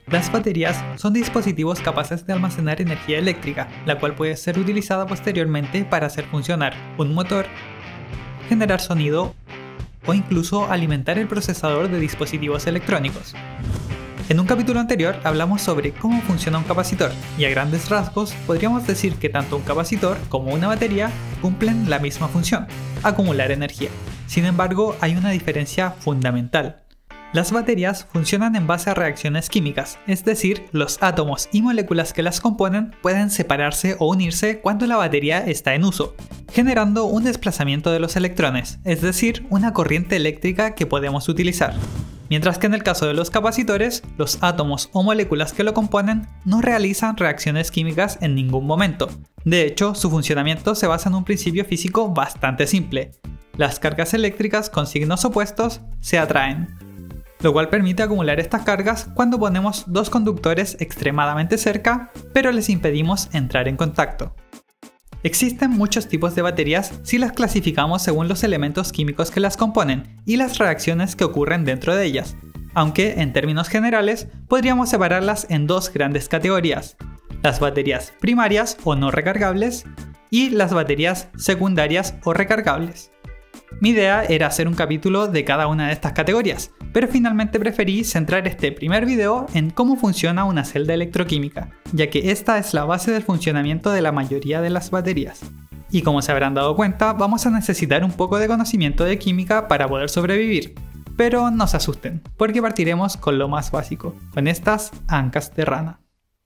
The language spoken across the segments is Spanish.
Las baterías son dispositivos capaces de almacenar energía eléctrica, la cual puede ser utilizada posteriormente para hacer funcionar un motor, generar sonido o incluso alimentar el procesador de dispositivos electrónicos. En un capítulo anterior hablamos sobre cómo funciona un capacitor, y a grandes rasgos podríamos decir que tanto un capacitor como una batería cumplen la misma función: acumular energía. Sin embargo, hay una diferencia fundamental. Las baterías funcionan en base a reacciones químicas, es decir, los átomos y moléculas que las componen pueden separarse o unirse cuando la batería está en uso, generando un desplazamiento de los electrones, es decir, una corriente eléctrica que podemos utilizar. Mientras que en el caso de los capacitores, los átomos o moléculas que lo componen no realizan reacciones químicas en ningún momento. De hecho, su funcionamiento se basa en un principio físico bastante simple: las cargas eléctricas con signos opuestos se atraen, lo cual permite acumular estas cargas cuando ponemos dos conductores extremadamente cerca, pero les impedimos entrar en contacto. Existen muchos tipos de baterías si las clasificamos según los elementos químicos que las componen y las reacciones que ocurren dentro de ellas, aunque en términos generales podríamos separarlas en dos grandes categorías: las baterías primarias o no recargables y las baterías secundarias o recargables. Mi idea era hacer un capítulo de cada una de estas categorías, pero finalmente preferí centrar este primer video en cómo funciona una celda electroquímica, ya que esta es la base del funcionamiento de la mayoría de las baterías. Y como se habrán dado cuenta, vamos a necesitar un poco de conocimiento de química para poder sobrevivir. Pero no se asusten, porque partiremos con lo más básico, con estas ancas de rana.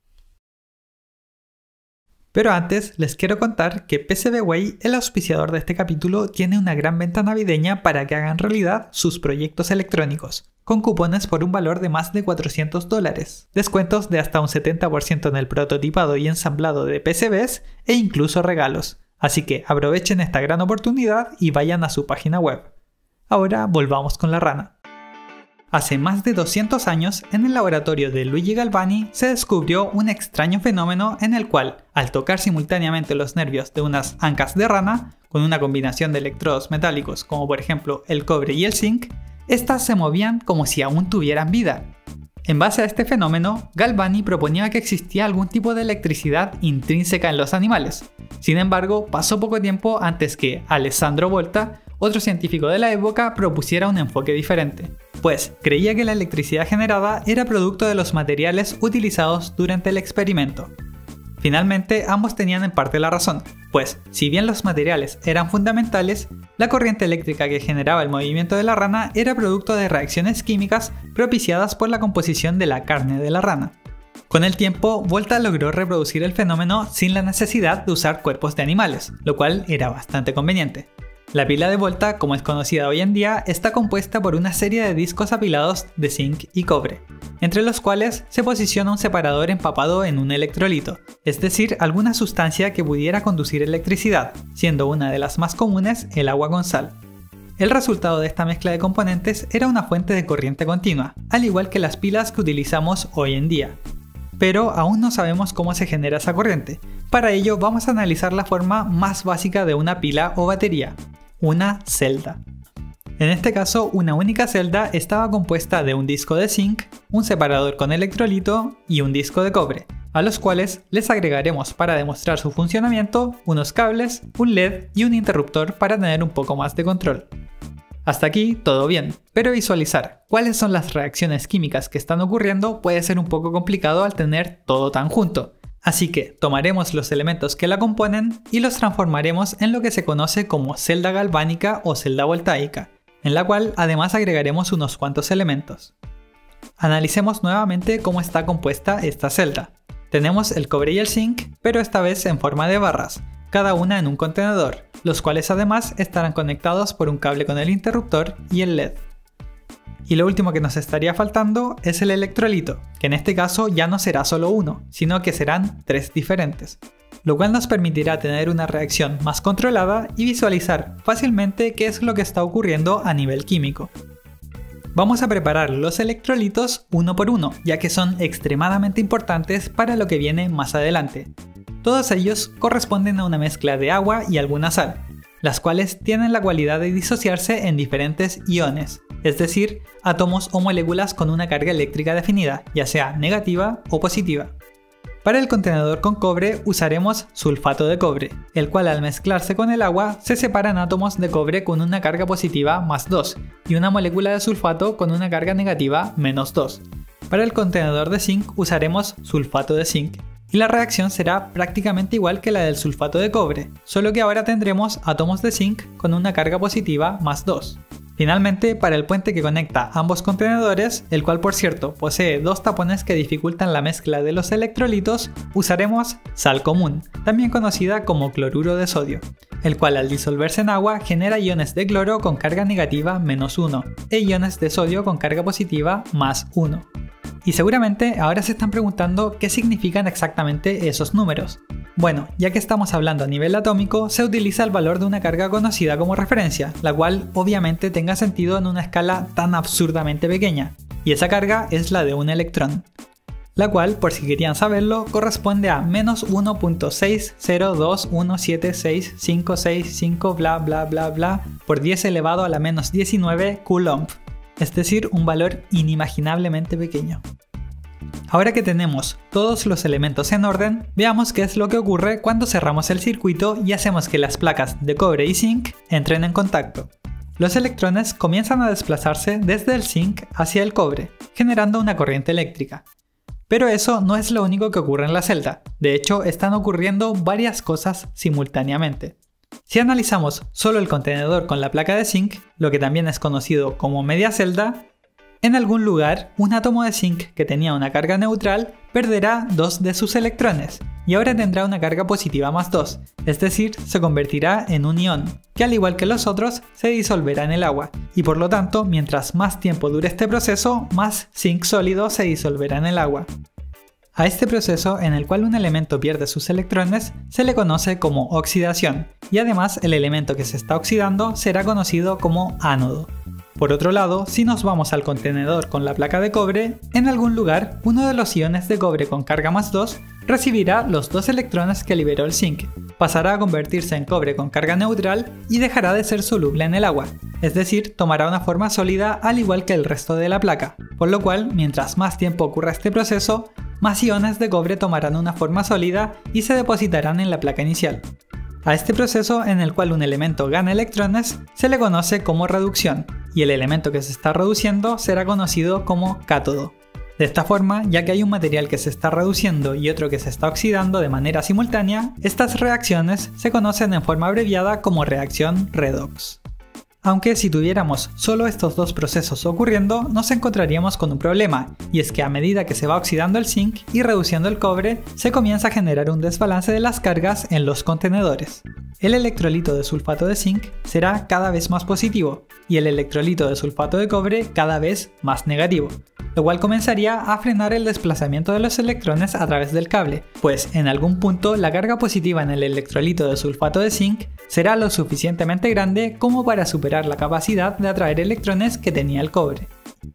Pero antes les quiero contar que PCBWay, el auspiciador de este capítulo, tiene una gran venta navideña para que hagan realidad sus proyectos electrónicos, con cupones por un valor de más de $400, descuentos de hasta un 70% en el prototipado y ensamblado de PCBs e incluso regalos. Así que aprovechen esta gran oportunidad y vayan a su página web. Ahora volvamos con la rana. Hace más de 200 años, en el laboratorio de Luigi Galvani, se descubrió un extraño fenómeno en el cual, al tocar simultáneamente los nervios de unas ancas de rana, con una combinación de electrodos metálicos como por ejemplo el cobre y el zinc, estas se movían como si aún tuvieran vida. En base a este fenómeno, Galvani proponía que existía algún tipo de electricidad intrínseca en los animales. Sin embargo, pasó poco tiempo antes que Alessandro Volta, otro científico de la época, propusiera un enfoque diferente, pues creía que la electricidad generada era producto de los materiales utilizados durante el experimento. Finalmente, ambos tenían en parte la razón, pues si bien los materiales eran fundamentales, la corriente eléctrica que generaba el movimiento de la rana era producto de reacciones químicas propiciadas por la composición de la carne de la rana. Con el tiempo, Volta logró reproducir el fenómeno sin la necesidad de usar cuerpos de animales, lo cual era bastante conveniente. La pila de Volta, como es conocida hoy en día, está compuesta por una serie de discos apilados de zinc y cobre, entre los cuales se posiciona un separador empapado en un electrolito, es decir, alguna sustancia que pudiera conducir electricidad, siendo una de las más comunes el agua con sal. El resultado de esta mezcla de componentes era una fuente de corriente continua, al igual que las pilas que utilizamos hoy en día. Pero aún no sabemos cómo se genera esa corriente. Para ello vamos a analizar la forma más básica de una pila o batería: una celda. En este caso, una única celda estaba compuesta de un disco de zinc, un separador con electrolito y un disco de cobre, a los cuales les agregaremos, para demostrar su funcionamiento, unos cables, un LED y un interruptor para tener un poco más de control. Hasta aquí todo bien, pero visualizar cuáles son las reacciones químicas que están ocurriendo puede ser un poco complicado al tener todo tan junto. Así que tomaremos los elementos que la componen y los transformaremos en lo que se conoce como celda galvánica o celda voltaica, en la cual además agregaremos unos cuantos elementos. Analicemos nuevamente cómo está compuesta esta celda. Tenemos el cobre y el zinc, pero esta vez en forma de barras, cada una en un contenedor, los cuales además estarán conectados por un cable con el interruptor y el LED. Y lo último que nos estaría faltando es el electrolito, que en este caso ya no será solo uno, sino que serán 3 diferentes, lo cual nos permitirá tener una reacción más controlada y visualizar fácilmente qué es lo que está ocurriendo a nivel químico. Vamos a preparar los electrolitos uno por uno, ya que son extremadamente importantes para lo que viene más adelante. Todos ellos corresponden a una mezcla de agua y alguna sal. las cuales tienen la cualidad de disociarse en diferentes iones, es decir, átomos o moléculas con una carga eléctrica definida, ya sea negativa o positiva. Para el contenedor con cobre usaremos sulfato de cobre, el cual al mezclarse con el agua se separan átomos de cobre con una carga positiva más 2 y una molécula de sulfato con una carga negativa menos 2. Para el contenedor de zinc usaremos sulfato de zinc y la reacción será prácticamente igual que la del sulfato de cobre, solo que ahora tendremos átomos de zinc con una carga positiva más 2. Finalmente, para el puente que conecta ambos contenedores, el cual por cierto posee dos tapones que dificultan la mezcla de los electrolitos, usaremos sal común, también conocida como cloruro de sodio, el cual al disolverse en agua genera iones de cloro con carga negativa menos 1 e iones de sodio con carga positiva más 1. Y seguramente ahora se están preguntando qué significan exactamente esos números. Bueno, ya que estamos hablando a nivel atómico, se utiliza el valor de una carga conocida como referencia, la cual obviamente tenga sentido en una escala tan absurdamente pequeña, y esa carga es la de un electrón, la cual, por si querían saberlo, corresponde a menos 1.602176565 bla bla bla bla por 10 elevado a la menos 19 coulomb, es decir, un valor inimaginablemente pequeño. Ahora que tenemos todos los elementos en orden, veamos qué es lo que ocurre cuando cerramos el circuito y hacemos que las placas de cobre y zinc entren en contacto. Los electrones comienzan a desplazarse desde el zinc hacia el cobre, generando una corriente eléctrica. Pero eso no es lo único que ocurre en la celda, de hecho están ocurriendo varias cosas simultáneamente. Si analizamos solo el contenedor con la placa de zinc, lo que también es conocido como media celda, en algún lugar, un átomo de zinc que tenía una carga neutral perderá 2 de sus electrones y ahora tendrá una carga positiva más 2, es decir, se convertirá en un ion, que al igual que los otros, se disolverá en el agua, y por lo tanto, mientras más tiempo dure este proceso, más zinc sólido se disolverá en el agua. A este proceso, en el cual un elemento pierde sus electrones, se le conoce como oxidación, y además el elemento que se está oxidando será conocido como ánodo. Por otro lado, si nos vamos al contenedor con la placa de cobre, en algún lugar, uno de los iones de cobre con carga más 2 recibirá los 2 electrones que liberó el zinc, pasará a convertirse en cobre con carga neutral y dejará de ser soluble en el agua, es decir, tomará una forma sólida al igual que el resto de la placa, por lo cual, mientras más tiempo ocurra este proceso, más iones de cobre tomarán una forma sólida y se depositarán en la placa inicial. A este proceso en el cual un elemento gana electrones se le conoce como reducción, y el elemento que se está reduciendo será conocido como cátodo. De esta forma, ya que hay un material que se está reduciendo y otro que se está oxidando de manera simultánea, estas reacciones se conocen en forma abreviada como reacción redox. Aunque si tuviéramos solo estos dos procesos ocurriendo, nos encontraríamos con un problema, y es que a medida que se va oxidando el zinc y reduciendo el cobre, se comienza a generar un desbalance de las cargas en los contenedores. El electrolito de sulfato de zinc será cada vez más positivo, y el electrolito de sulfato de cobre cada vez más negativo, lo cual comenzaría a frenar el desplazamiento de los electrones a través del cable, pues en algún punto la carga positiva en el electrolito de sulfato de zinc será lo suficientemente grande como para superar la capacidad de atraer electrones que tenía el cobre.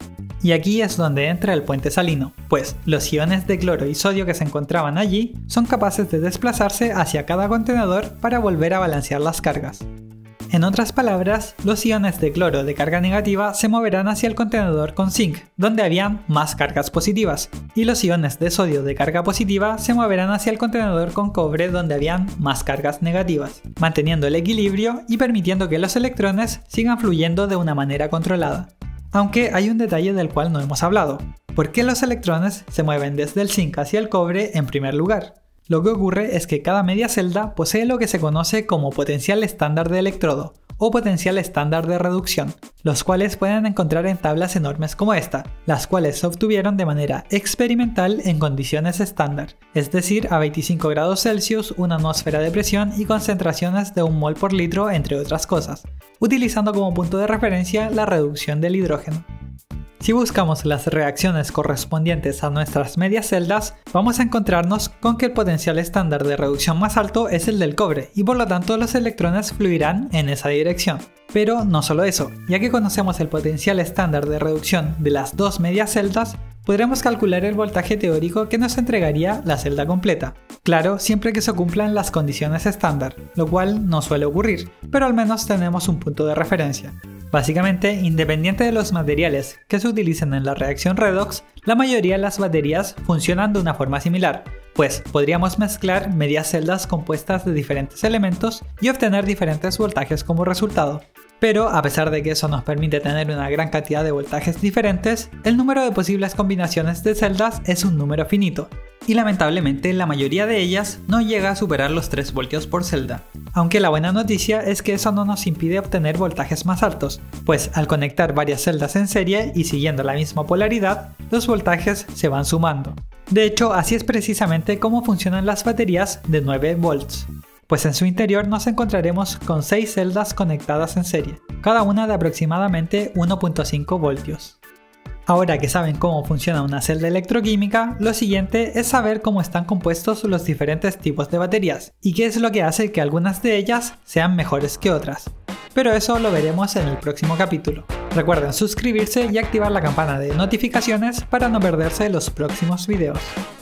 Y aquí es donde entra el puente salino, pues los iones de cloro y sodio que se encontraban allí son capaces de desplazarse hacia cada contenedor para volver a balancear las cargas. En otras palabras, los iones de cloro de carga negativa se moverán hacia el contenedor con zinc, donde habían más cargas positivas, y los iones de sodio de carga positiva se moverán hacia el contenedor con cobre, donde habían más cargas negativas, manteniendo el equilibrio y permitiendo que los electrones sigan fluyendo de una manera controlada. Aunque hay un detalle del cual no hemos hablado: ¿por qué los electrones se mueven desde el zinc hacia el cobre en primer lugar? Lo que ocurre es que cada media celda posee lo que se conoce como potencial estándar de electrodo o potencial estándar de reducción, los cuales pueden encontrar en tablas enormes como esta, las cuales se obtuvieron de manera experimental en condiciones estándar, es decir, a 25 grados Celsius, una atmósfera de presión y concentraciones de 1 mol por litro, entre otras cosas, utilizando como punto de referencia la reducción del hidrógeno. Si buscamos las reacciones correspondientes a nuestras medias celdas, vamos a encontrarnos con que el potencial estándar de reducción más alto es el del cobre, y por lo tanto los electrones fluirán en esa dirección. Pero no solo eso, ya que conocemos el potencial estándar de reducción de las dos medias celdas, podremos calcular el voltaje teórico que nos entregaría la celda completa. Claro, siempre que se cumplan las condiciones estándar, lo cual no suele ocurrir, pero al menos tenemos un punto de referencia. Básicamente, independiente de los materiales que se utilicen en la reacción redox, la mayoría de las baterías funcionan de una forma similar, pues podríamos mezclar medias celdas compuestas de diferentes elementos y obtener diferentes voltajes como resultado. Pero a pesar de que eso nos permite tener una gran cantidad de voltajes diferentes, el número de posibles combinaciones de celdas es un número finito, y lamentablemente la mayoría de ellas no llega a superar los 3 voltios por celda. Aunque la buena noticia es que eso no nos impide obtener voltajes más altos, pues al conectar varias celdas en serie y siguiendo la misma polaridad, los voltajes se van sumando. De hecho, así es precisamente como funcionan las baterías de 9 volts. Pues en su interior nos encontraremos con 6 celdas conectadas en serie, cada una de aproximadamente 1.5 voltios. Ahora que saben cómo funciona una celda electroquímica, lo siguiente es saber cómo están compuestos los diferentes tipos de baterías y qué es lo que hace que algunas de ellas sean mejores que otras. Pero eso lo veremos en el próximo capítulo. Recuerden suscribirse y activar la campana de notificaciones para no perderse los próximos videos.